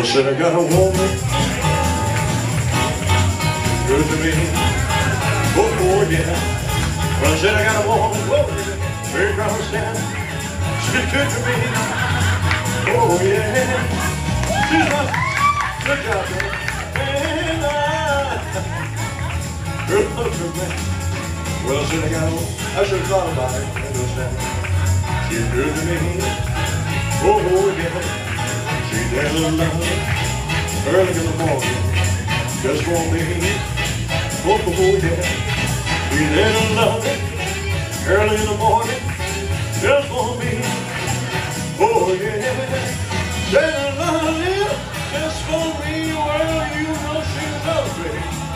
Well, said I got a woman good to me. Oh, yeah. Well, said I got a woman, very cross down. She's good to me. Oh, yeah. She's my good job, man. And girl, look at me. Well, said I got a woman. I should have thought about it. She's good to me. Oh, yeah. She's there a love early in the morning, just for me. Oh, yeah. She's there a love early in the morning, just for me. Oh, yeah. There a love just for me. Well, you know she loves me.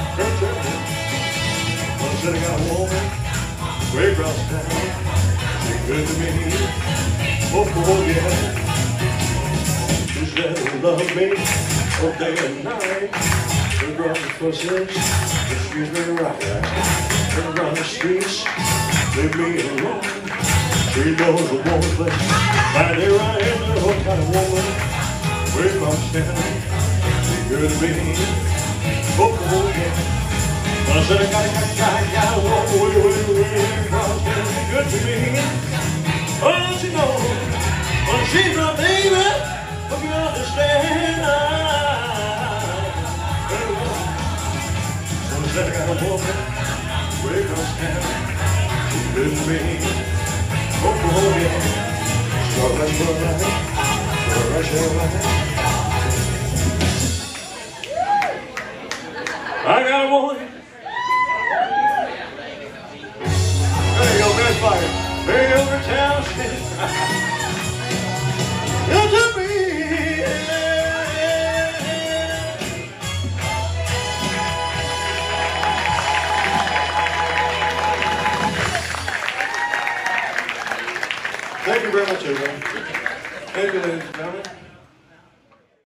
Well, said I got a woman way across town. She's good to me. Oh, yeah. She's there to love me all day and night. She'll run the pussies, just treat me right. She'll run the streets, leave me alone. She knows a woman's place, right there I am, what kind of woman. Where's my standing? She's good to me. Oh, yeah. Well, I said I got a woman way across town. She's good to me. Oh, she knows, well, she's my baby. Hope you understand. So said I got a woman way across town. She's good to me. Oh, yeah. Struggling for a life, for a rush of life. I got a woman. There you go, red fire. Way over town. Good to me. Thank you very much, everyone. Thank you, ladies and gentlemen.